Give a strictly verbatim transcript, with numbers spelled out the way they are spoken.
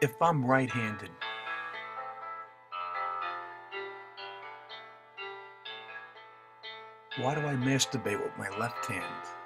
If I'm right-handed, why do I masturbate with my left hand?